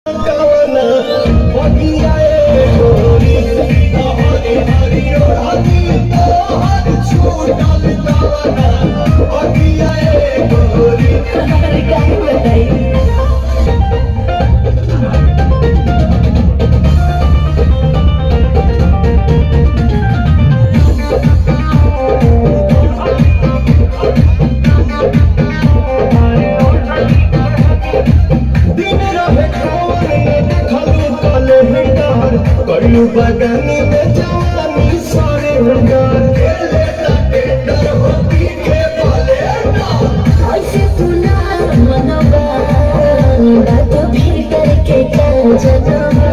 बदन में जवानी सारे होगार खेले ताके डर होती के पाले ऐसे सुना मनोबा बात भीतर के क्या जनवा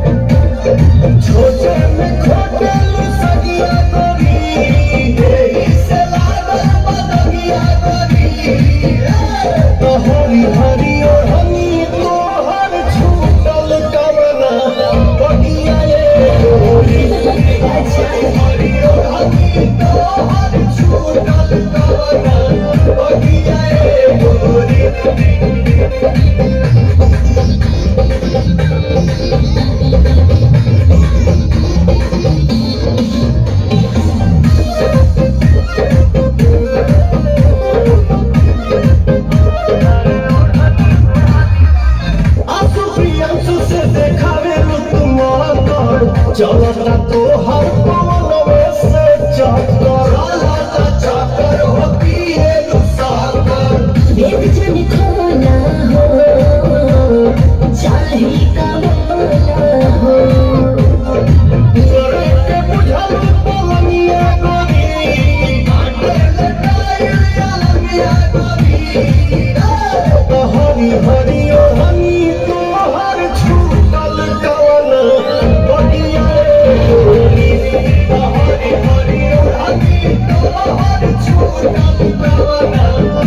छोटे में खोटे सगिया गोरी से लागल बदगिया गोरी हरी हरी और हनी तो हर छूटल कवना बगिया चलता तो हर पवन से चक्कर चक्कर होती है साकर वेद जन खोना हो चाहे का बोला हो के बुझल पवनिया गोरी आटे लटाइया लगिया गोरी हरी हरी और हनी तो हर छूटल कवन बगिया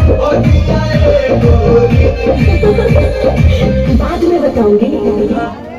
बाद में बताऊंगी।